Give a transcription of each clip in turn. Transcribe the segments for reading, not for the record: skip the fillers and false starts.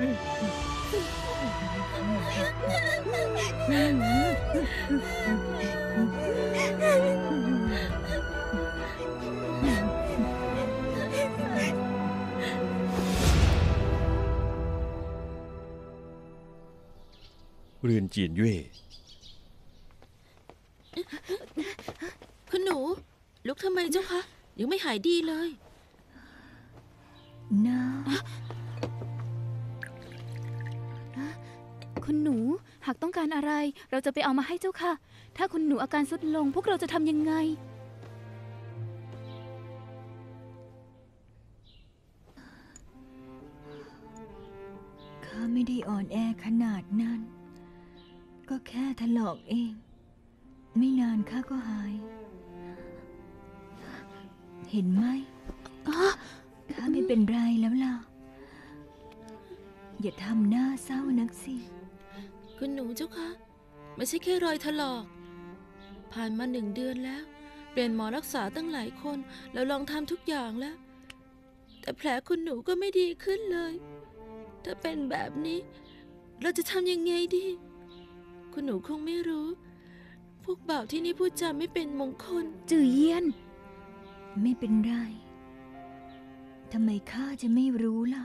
เรือนเจียนเย่คุณหนูลุกทำไมเจ้าคะยังไม่หายดีเลยนะคุณหนูหากต้องการอะไรเราจะไปเอามาให้เจ้าค่ะถ้าคุณหนูอาการทรุดลงพวกเราจะทำยังไงข้าไม่ได้อ่อนแอขนาดนั้นก็แค่ถลอกเองไม่นานข้าก็หายเห็นไหมข้าไม่เป็นไรแล้วล่ะอย่าทำหน้าเศร้านักสิคุณหนูเจ้าคะไม่ใช่แค่รอยถลอกผ่านมา1 เดือนแล้วเปลี่ยนหมอรักษาตั้งหลายคนแล้วลองทำทุกอย่างแล้วแต่แผลคุณหนูก็ไม่ดีขึ้นเลยถ้าเป็นแบบนี้เราจะทำยังไงดีคุณหนูคงไม่รู้พวกบ่าวที่นี่พูดจาไม่เป็นมงคลจื่อเยียนไม่เป็นไรทำไมข้าจะไม่รู้ล่ะ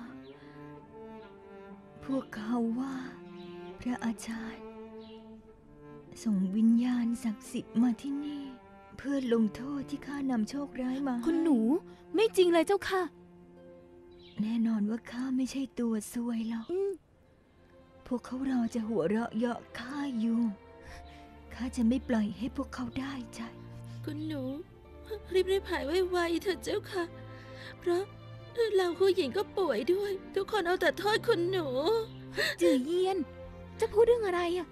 พวกเขาว่าพระอาจารย์ส่งวิญญาณศักดิ์สิทธิ์มาที่นี่เพื่อลงโทษที่ข้านำโชคร้ายมาคุณหนูไม่จริงเลยเจ้าค่ะแน่นอนว่าข้าไม่ใช่ตัวซวยหรอกพวกเขารอจะหัวเราะเยาะข้าอยู่ข้าจะไม่ปล่อยให้พวกเขาได้ใจคุณหนูรีบหายไวๆเถอะเจ้าค่ะเพราะเราผู้หญิงก็ป่วยด้วยทุกคนเอาแต่โทษคุณหนูจื่อเยียนจะพูดเรื่องอะไรอะ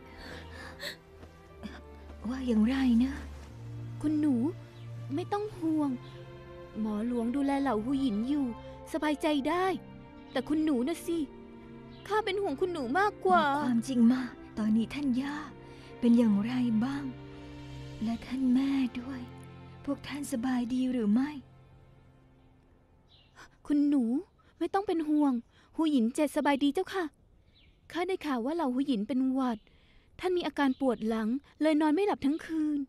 ว่าอย่างไรนะคุณหนูไม่ต้องห่วงหมอหลวงดูแลเหล่าผู้หญิงอยู่สบายใจได้แต่คุณหนูน่ะสิข้าเป็นห่วงคุณหนูมากกว่าความจริงมาตอนนี้ท่านย่าเป็นอย่างไรบ้างและท่านแม่ด้วยพวกท่านสบายดีหรือไม่คุณหนูไม่ต้องเป็นห่วงหูหยิน7สบายดีเจ้าค่ะข้าได้ข่าวว่าเหล่าหูหยินเป็นหวัดท่านมีอาการปวดหลังเลยนอนไม่หลับทั้งคืน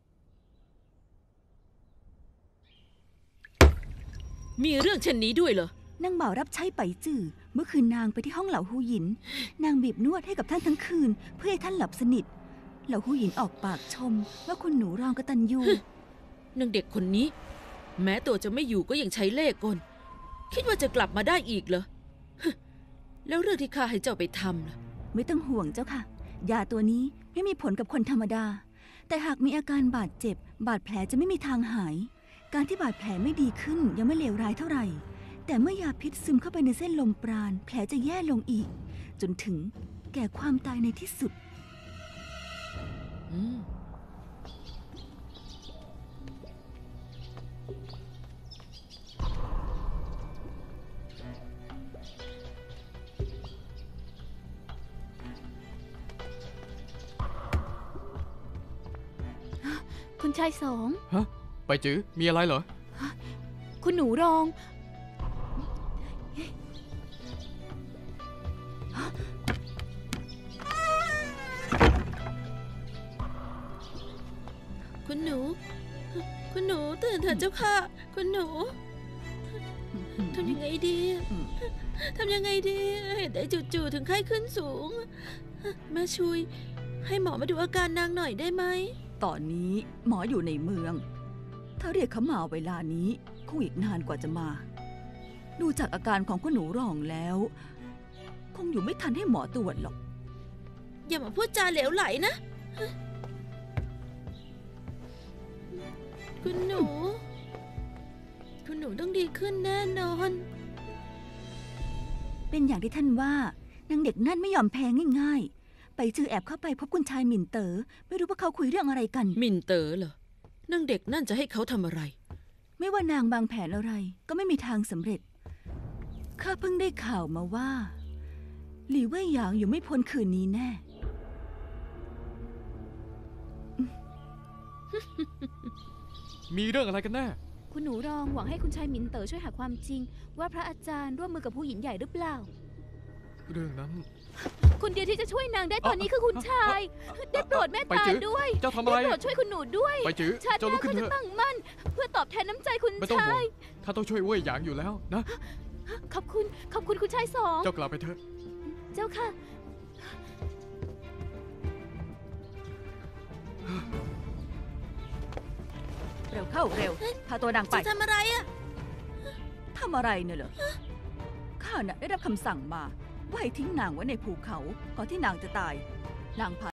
มีเรื่องเช่นนี้ด้วยเหรอนางบ่าวรับใช้ไปจื่อเมื่อคืนนางไปที่ห้องเหล่าหูหยินนางบีบนวดให้กับท่านทั้งคืนเพื่อให้ท่านหลับสนิทเหล่าหูหยินออกปากชมว่าคุณหนูรองกตัญญูนางเด็กคนนี้แม้ตัวจะไม่อยู่ก็ยังใช้เล่ห์กลคิดว่าจะกลับมาได้อีกเหรอแล้วเรื่องที่ข้าให้เจ้าไปทำล่ะไม่ต้องห่วงเจ้าค่ะยาตัวนี้ไม่มีผลกับคนธรรมดาแต่หากมีอาการบาดเจ็บบาดแผลจะไม่มีทางหายการที่บาดแผลไม่ดีขึ้นยังไม่เลวร้ายเท่าไหร่แต่เมื่อยาพิษซึมเข้าไปในเส้นลมปราณแผลจะแย่ลงอีกจนถึงแก่ความตายในที่สุดคุณชายสองฮะไปจื้อมีอะไรเหรอคุณหนูรองคุณหนูตื่นเถอะเจ้าค่ะคุณหนูทำยังไงดีเห็นได้จู่ๆถึงไข้ขึ้นสูงแม่ชุยให้หมอมาดูอาการนางหน่อยได้ไหมตอนนี้หมออยู่ในเมืองถ้าเรียกเขามาเวลานี้คงอีกนานกว่าจะมาดูจากอาการของคุณหนูรองแล้วคงอยู่ไม่ทันให้หมอตรวจหรอกอย่ามาพูดจาเหลวไหลนะคุณหนูต้องดีขึ้นแน่นอนเป็นอย่างที่ท่านว่านางเด็กนั่นไม่ยอมแพ้ง่ายๆไปจือแอบเข้าไปพบคุณชายหมิ่นเต๋อไม่รู้ว่าเขาคุยเรื่องอะไรกันหมิ่นเต๋อเหรอนางเด็กนั่นจะให้เขาทำอะไรไม่ว่านางบางแผนอะไรก็ไม่มีทางสำเร็จข้าเพิ่งได้ข่าวมาว่าหลี่เว่ยหยางอยู่ไม่พ้นคืนนี้แน่มีเรื่องอะไรกันแน่คุณหนูรองหวังให้คุณชายหมินเต๋อช่วยหาความจริงว่าพระอาจารย์ร่วมมือกับผู้หญิงใหญ่หรือเปล่าเรื่องนั้นคนเดียวที่จะช่วยนางได้ตอนนี้คือคุณชาย ได้โปรดเมตไปตาจื้อด้วยเจ้าทำอะไรได้โปรดช่วยคุณหนูด้วยไปจื้อชาติหเจ้าลุน้ากขึ้เขานเถจะอะตั้งมั่น เพื่อตอบแทนน้ำใจคุณไม่ต้องห่ชาวงยข้าต้องช่วยเว่ยหยางอยู่แล้วนะขอบคุณคุณชายสองเจ้ากลับไปเถอะเจ้าค่ะเร็วเข้าเร็ว พาตัวนางไปจะทำอะไรอะทำอะไรเนี่ยเหรอ ข้าน่ะได้รับคำสั่งมาว่าให้ทิ้งนางไว้ในภูเขาก่อนที่นางจะตาย นางพา